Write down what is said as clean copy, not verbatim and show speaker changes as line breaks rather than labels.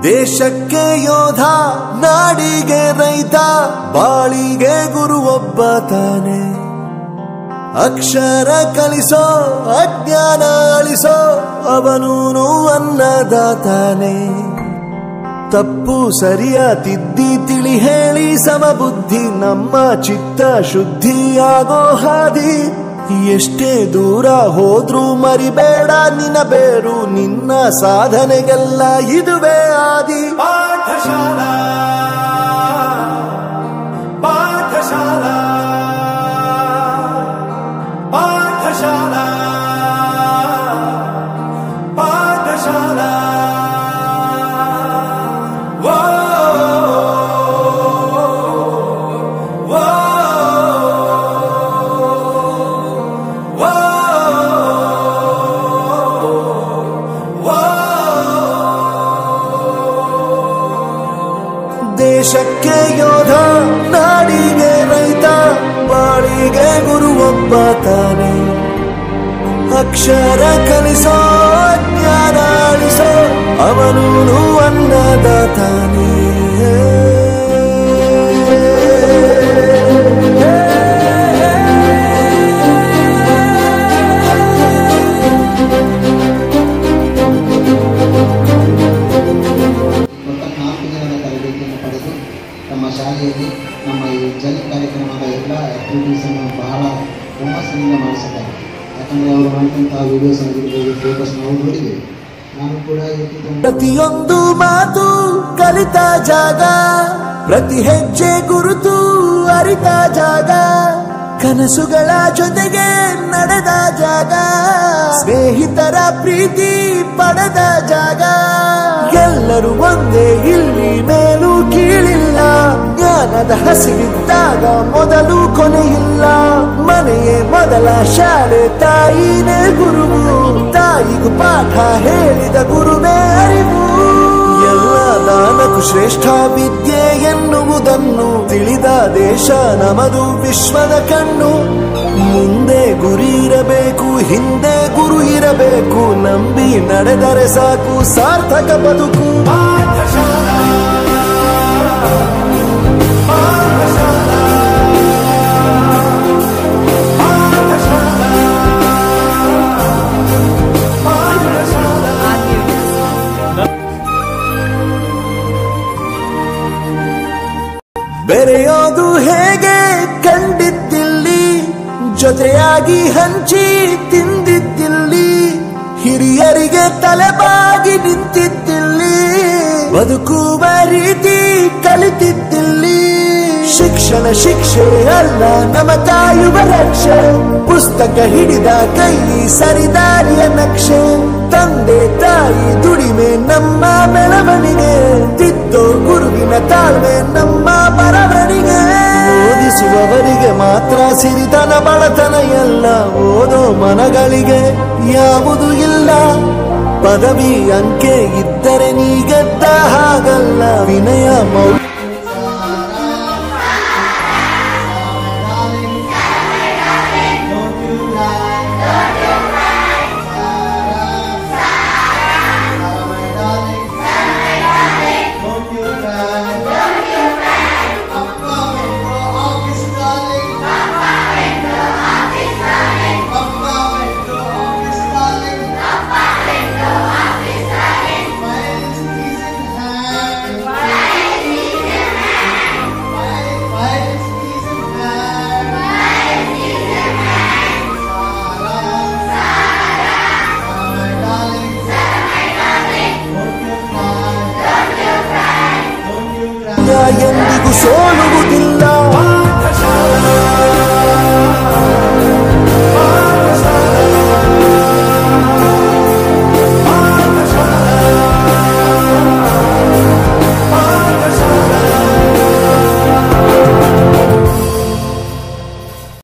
ದೇಶಕ್ಕೆ ಯೋಧ ನಾಡಿಗೆ ರೈತ ಬಾಳಿಗೆ ಗುರು ಒಬ್ಬ ತಾನೆ ಅಕ್ಷರ ಕಲಿಸೋ ಅಜ್ಞಾನ ಅಳಿಸೋ ಅವನೂನು ಅನ್ನದಾತಾನೆ ತಪ್ಪು ಸರಿಯ ತಿದ್ದಿ ತಿಳಿ ಹೇಳಿ ಸಮಬುದ್ಧಿ ನಮ್ಮ ಚಿತ್ತ ಶುದ್ಧಿಯಾಗೋ ಹಾದಿ ಎಷ್ಟೇ ದೂರ ಹೋದ್ರೂ ಮರಿಬೇಡ ನಿನ್ನ ಬೇರು ನಿನ್ನ ಸಾಧನೆಗೆಲ್ಲ ಇದುವೇ ಆದಿ ಪಾಠಶಾಲಾ ಪಾಠಶಾಲಾ ಪಾಠಶಾಲಾ ಪಾಠಶಾಲಾ ದೇಶಕ್ಕೆ ಯೋಧ ನಾಡಿಗೆ ರೈತ ಬಾಳಿಗೆ ಗುರು ಒಬ್ಬ ತಾನೆ ಅಕ್ಷರ ಕಲಿಸೋ ಜ್ಞಾನ ಅಳಿಸೋ ಅವನೂನು ಅನ್ನದಾತಾನೆ
ನಮ್ಮ ಶಾಲೆಯಲ್ಲಿ ನಮ್ಮ ಈ ಜಲ್ ಕಾರ್ಯಕ್ರಮದ ಎಲ್ಲ ಆ್ಯಕ್ಟಿವಿಟೀಸನ್ನು ಬಹಳ ಹುಮ್ಮಸ್ಸಿನಿಂದ ಮಾಡಿಸಿದ್ದಾರೆ. ಯಾಕಂದರೆ ಅವರು ಮಾಡಿದಂಥ ವಿಡಿಯೋಸ್ ಆಗಿರ್ಬೋದು, ಫೋಟೋಸ್ ನಾವು ನೋಡಿದ್ದೇವೆ. ನಾನು ಕೂಡ
ಪ್ರತಿಯೊಂದು ಮಾತು ಕಲಿತ ಜಾಗ, ಪ್ರತಿ ಹೆಜ್ಜೆ ಗುರುತು ಅರಿತ ಜಾಗ, ಕನಸುಗಳ ಜೊತೆಗೆ ನಡೆದ ಜಾಗ, ಸ್ನೇಹಿತರ ಪ್ರೀತಿ ಪಡೆದ ಜಾಗ. ಎಲ್ಲರೂ ಒಂದೇ ಇಲ್ಲಿ ಮೇಲೂ ಕೀಳಿಲ್ಲ, ಜ್ಞಾನದ ಹಸಿವಿದ್ದಾಗ ಮೊದಲು ಕೊನೆಯಿಲ್ಲ. ಮನೆಯೇ ಮೊದಲ ಶಾಲೆ, ತಾಯಿನೇ ಗುರುವು, ತಾಯಿಗೂ ಪಾಠ ಹೇಳಿದ ಗುರುವೇ ಅರಿವು. ಎಲ್ಲ ದಾನಕ್ಕೂ ಶ್ರೇಷ್ಠ ವಿದ್ಯೆ ಎನ್ನುವುದನ್ನು ತಿಳಿದ ದೇಶ ನಮದು ವಿಶ್ವದ ಕಣ್ಣು. ಮುಂದೆ ಗುರಿ ಇರಬೇಕು, ಹಿಂದೆ ಗುರು ಇರಬೇಕು, ನಂಬಿ ನಡೆದರೆ ಸಾಕು ಸಾರ್ಥಕ ಬದುಕು. ಪಾಠಶಾಲಾ ಪಾಠಶಾಲಾ ಪಾಠಶಾಲಾ ಪಾಠಶಾಲಾ. ಬೆರೆಯೋದು ಹೇಗೆ ಕಂಡಿದ್ದಿಲ್ಲಿ, ಜೊತೆಯಾಗಿ ಹಂಚಿ ತಿಂದಿದ್ದಿಲ್ಲಿ, ಹಿರಿಯರಿಗೆ ತಲೆಬಾಗಿ ನಿಂತಿದ್ದಿಲ್ಲಿ, ಬದುಕುವ ರೀತಿ ಕಲಿತಿದ್ದಿಲ್ಲಿ. ಶಿಕ್ಷಣ ಶಿಕ್ಷೆ ಅಲ್ಲ ನಮ ಕಾಯುವ ರಕ್ಷೆ, ಪುಸ್ತಕ ಹಿಡಿದ ಕೈ ಸರಿದಾರಿಯ ನಕ್ಷೆ. ತಂದೆ ತಾಯಿ ದುಡಿಮೆ ನಮ್ಮ ಬೆಳವಣಿಗೆ, ತಿದ್ದೋ ಗುರುವಿನ ತಾಳ್ಮೆ ನಮ್ಮ ಬರವಣಿಗೆ. ಓದಿಸುವವರಿಗೆ ಮಾತ್ರ ಸಿರಿತನ ಬಡತನ ಎಲ್ಲ, ಓದೋ ಮನಗಳಿಗೆ ಯಾವುದು ಇಲ್ಲ. ಪದವಿ ಅಂಕೆ ಇದ್ದರೆ ನೀ ಗೆದ್ದ ಹಾಗಲ್ಲ, ವಿನಯ ಮೌಲ್ಯ